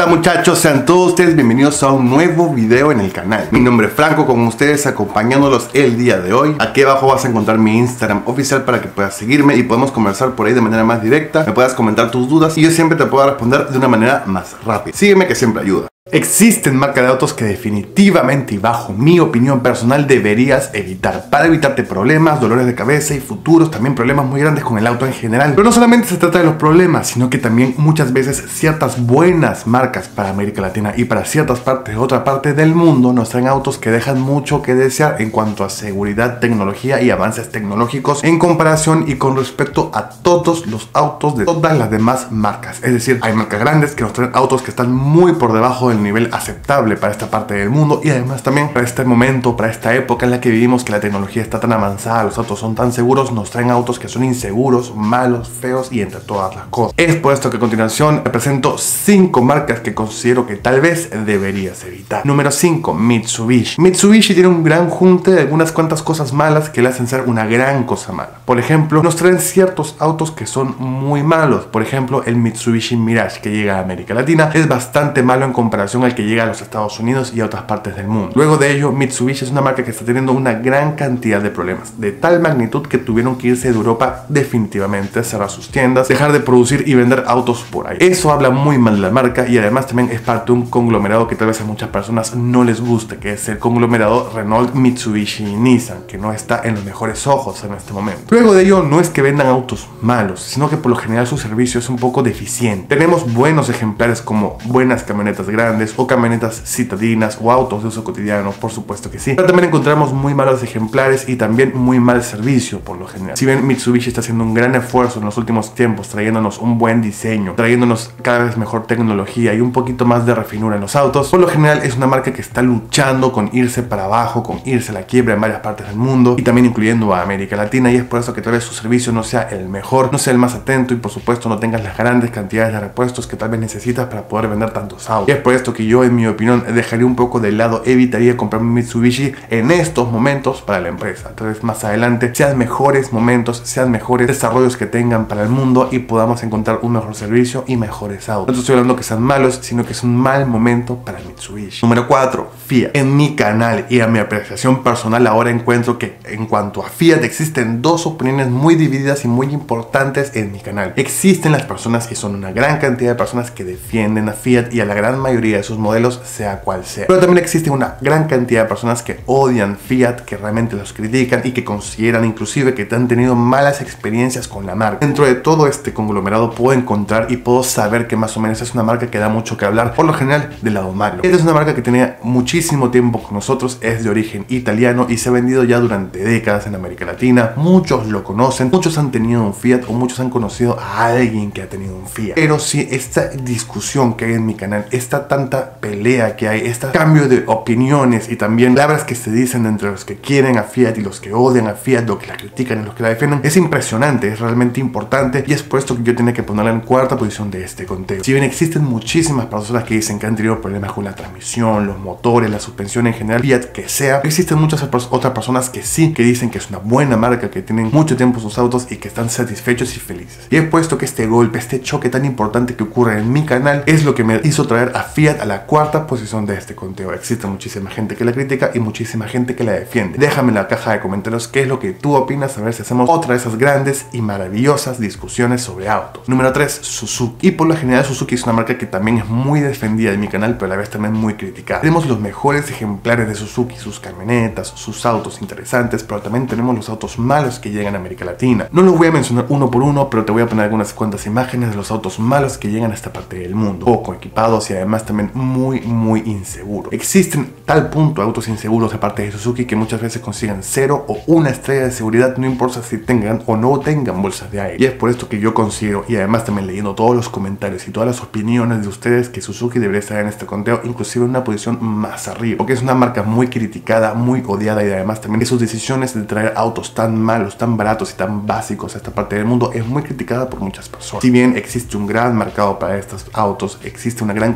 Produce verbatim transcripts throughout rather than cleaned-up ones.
Hola muchachos, sean todos ustedes bienvenidos a un nuevo video en el canal. Mi nombre es Franco, con ustedes acompañándolos el día de hoy. Aquí abajo vas a encontrar mi Instagram oficial para que puedas seguirme y podemos conversar por ahí de manera más directa. Me puedas comentar tus dudas y yo siempre te puedo responder de una manera más rápida. Sígueme que siempre ayuda. Existen marcas de autos que definitivamente y bajo mi opinión personal deberías evitar para evitarte problemas, dolores de cabeza y futuros también problemas muy grandes con el auto en general. Pero no solamente se trata de los problemas, sino que también muchas veces ciertas buenas marcas para América Latina y para ciertas partes de otra parte del mundo nos traen autos que dejan mucho que desear en cuanto a seguridad, tecnología y avances tecnológicos en comparación y con respecto a todos los autos de todas las demás marcas. Es decir, hay marcas grandes que nos traen autos que están muy por debajo del nivel aceptable para esta parte del mundo y además también para este momento, para esta época en la que vivimos, que la tecnología está tan avanzada, los autos son tan seguros, nos traen autos que son inseguros, malos, feos y entre todas las cosas. Es por esto que a continuación te presento cinco marcas que considero que tal vez deberías evitar. Número cinco, Mitsubishi. Mitsubishi tiene un gran junte de algunas cuantas cosas malas que le hacen ser una gran cosa mala. Por ejemplo, nos traen ciertos autos que son muy malos. Por ejemplo, el Mitsubishi Mirage que llega a América Latina es bastante malo en comparación al que llega a los Estados Unidos y a otras partes del mundo. Luego de ello, Mitsubishi es una marca que está teniendo una gran cantidad de problemas, de tal magnitud que tuvieron que irse de Europa definitivamente, cerrar sus tiendas, dejar de producir y vender autos por ahí. Eso habla muy mal de la marca y además también es parte de un conglomerado que tal vez a muchas personas no les guste, que es el conglomerado Renault, Mitsubishi y Nissan, que no está en los mejores ojos en este momento. Luego de ello, no es que vendan autos malos, sino que por lo general su servicio es un poco deficiente. Tenemos buenos ejemplares como buenas camionetas grandes o camionetas citadinas o autos de uso cotidiano, por supuesto que sí, pero también encontramos muy malos ejemplares y también muy mal servicio por lo general. Si bien Mitsubishi está haciendo un gran esfuerzo en los últimos tiempos trayéndonos un buen diseño, trayéndonos cada vez mejor tecnología y un poquito más de refinura en los autos, por lo general es una marca que está luchando con irse para abajo, con irse a la quiebra en varias partes del mundo y también incluyendo a América Latina, y es por eso que tal vez su servicio no sea el mejor, no sea el más atento y por supuesto no tengas las grandes cantidades de repuestos que tal vez necesitas para poder vender tantos autos. Y es por esto que yo, en mi opinión, dejaría un poco de lado, evitaría comprar un Mitsubishi en estos momentos para la empresa. Entonces más adelante sean mejores momentos, sean mejores desarrollos que tengan para el mundo y podamos encontrar un mejor servicio y mejores autos. No estoy hablando que sean malos, sino que es un mal momento para Mitsubishi. Número cuatro, Fiat. En mi canal y a mi apreciación personal ahora encuentro que en cuanto a Fiat existen dos opiniones muy divididas y muy importantes en mi canal. Existen las personas, y son una gran cantidad de personas, que defienden a Fiat y a la gran mayoría de sus modelos, sea cual sea. Pero también existe una gran cantidad de personas que odian Fiat, que realmente los critican y que consideran inclusive que han tenido malas experiencias con la marca. Dentro de todo este conglomerado puedo encontrar y puedo saber que más o menos es una marca que da mucho que hablar, por lo general del lado malo. Esta es una marca que tenía muchísimo tiempo con nosotros, es de origen italiano y se ha vendido ya durante décadas en América Latina. Muchos lo conocen, muchos han tenido un Fiat o muchos han conocido a alguien que ha tenido un Fiat. Pero si esta discusión que hay en mi canal, esta tanta pelea que hay, este cambio de opiniones y también palabras que se dicen entre los que quieren a Fiat y los que odian a Fiat, los que la critican y los que la defienden, es impresionante, es realmente importante y es por esto que yo tenía que ponerla en cuarta posición de este conteo. Si bien existen muchísimas personas que dicen que han tenido problemas con la transmisión, los motores, la suspensión en general, Fiat que sea, existen muchas otras personas que sí, que dicen que es una buena marca, que tienen mucho tiempo sus autos y que están satisfechos y felices. Y he puesto que este golpe, este choque tan importante que ocurre en mi canal es lo que me hizo traer a Fiat a la cuarta posición de este conteo. Existe muchísima gente que la critica y muchísima gente que la defiende. Déjame en la caja de comentarios qué es lo que tú opinas, a ver si hacemos otra de esas grandes y maravillosas discusiones sobre autos. Número tres, Suzuki. Y por lo general Suzuki es una marca que también es muy defendida en mi canal, pero a la vez también muy criticada. Tenemos los mejores ejemplares de Suzuki, sus camionetas, sus autos interesantes, pero también tenemos los autos malos que llegan a América Latina. No los voy a mencionar uno por uno, pero te voy a poner algunas cuantas imágenes de los autos malos que llegan a esta parte del mundo, poco equipados y además también muy muy inseguros. Existen tal punto autos inseguros de parte de Suzuki que muchas veces consiguen cero o una estrella de seguridad, no importa si tengan o no tengan bolsas de aire. Y es por esto que yo considero, y además también leyendo todos los comentarios y todas las opiniones de ustedes, que Suzuki debería estar en este conteo inclusive en una posición más arriba, porque es una marca muy criticada, muy odiada, y además también que sus decisiones de traer autos tan malos, tan baratos y tan básicos a esta parte del mundo es muy criticada por muchas personas. Si bien existe un gran mercado para estos autos, existe una gran cantidad de personas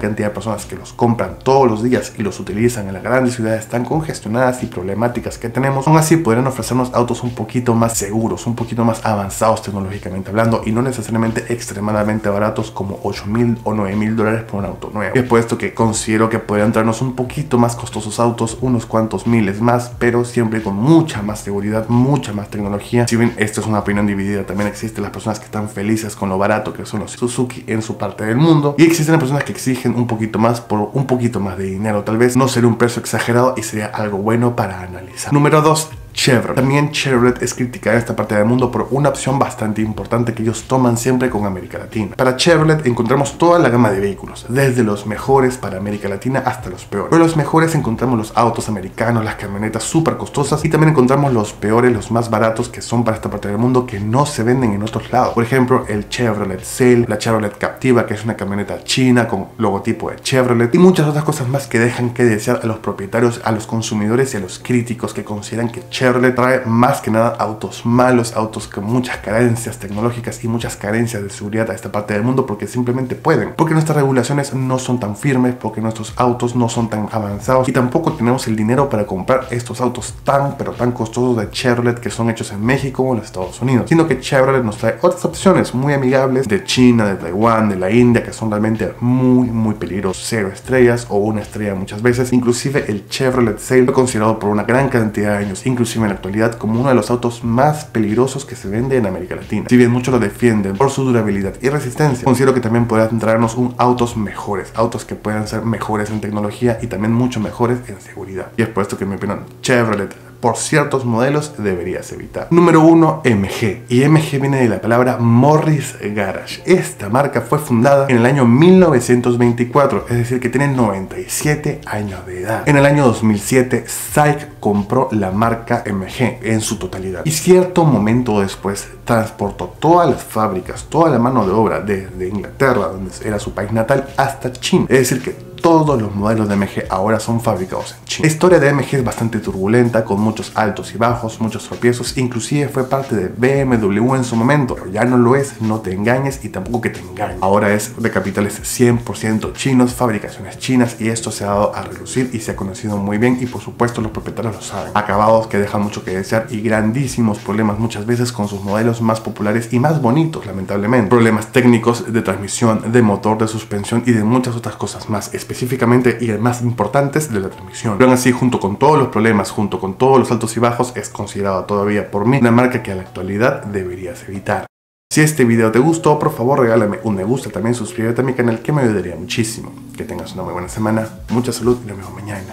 personas que los compran todos los días y los utilizan en las grandes ciudades tan congestionadas y problemáticas que tenemos, aún así podrían ofrecernos autos un poquito más seguros, un poquito más avanzados tecnológicamente hablando y no necesariamente extremadamente baratos como ocho mil o nueve mil dólares por un auto nuevo. Y es por esto que considero que podrían traernos un poquito más costosos autos, unos cuantos miles más, pero siempre con mucha más seguridad, mucha más tecnología. Si bien esto es una opinión dividida, también existen las personas que están felices con lo barato que son los Suzuki en su parte del mundo, y existen las personas que exigen un poquito más por un poquito más de dinero. Tal vez no sería un precio exagerado y sería algo bueno para analizar. Número dos. Chevrolet. También Chevrolet es criticada en esta parte del mundo por una opción bastante importante que ellos toman siempre con América Latina. Para Chevrolet encontramos toda la gama de vehículos, desde los mejores para América Latina hasta los peores. Pero los mejores encontramos los autos americanos, las camionetas súper costosas, y también encontramos los peores, los más baratos que son para esta parte del mundo que no se venden en otros lados. Por ejemplo, el Chevrolet Sail, la Chevrolet Captiva, que es una camioneta china con logotipo de Chevrolet, y muchas otras cosas más que dejan que desear a los propietarios, a los consumidores y a los críticos que consideran que Chevrolet Chevrolet trae más que nada autos malos, autos con muchas carencias tecnológicas y muchas carencias de seguridad a esta parte del mundo, porque simplemente pueden, porque nuestras regulaciones no son tan firmes, porque nuestros autos no son tan avanzados y tampoco tenemos el dinero para comprar estos autos tan pero tan costosos de Chevrolet que son hechos en México o en los Estados Unidos, sino que Chevrolet nos trae otras opciones muy amigables de China, de Taiwán, de la India, que son realmente muy muy peligrosos, cero estrellas o una estrella muchas veces. Inclusive el Chevrolet Sail fue considerado por una gran cantidad de años, inclusive en la actualidad, como uno de los autos más peligrosos que se vende en América Latina. Si bien muchos lo defienden por su durabilidad y resistencia, considero que también podrán traernos un autos mejores, autos que puedan ser mejores en tecnología y también mucho mejores en seguridad. Y es por esto que en mi opinión Chevrolet por ciertos modelos deberías evitar. Número uno. M G. Y M G viene de la palabra Morris Garage. Esta marca fue fundada en el año mil novecientos veinticuatro, es decir que tiene noventa y siete años de edad. En el año dos mil siete, SAIC compró la marca M G en su totalidad y cierto momento después transportó todas las fábricas, toda la mano de obra desde Inglaterra, donde era su país natal, hasta China. Es decir que todos los modelos de M G ahora son fabricados en China. La historia de M G es bastante turbulenta, con muchos altos y bajos, muchos tropiezos, inclusive fue parte de B M W en su momento, pero ya no lo es, no te engañes y tampoco que te engañes. Ahora es de capitales cien por ciento chinos, fabricaciones chinas, y esto se ha dado a relucir y se ha conocido muy bien, y por supuesto los propietarios lo saben. Acabados que dejan mucho que desear y grandísimos problemas muchas veces con sus modelos más populares y más bonitos, lamentablemente. Problemas técnicos de transmisión, de motor, de suspensión y de muchas otras cosas más, específicamente y más importantes de la transmisión. Pero aún así, junto con todos los problemas, junto con todos los altos y bajos, es considerado todavía por mí una marca que a la actualidad deberías evitar. Si este video te gustó, por favor regálame un me gusta, también suscríbete a mi canal, que me ayudaría muchísimo. Que tengas una muy buena semana, mucha salud y nos vemos mañana.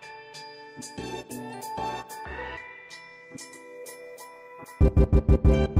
Chao.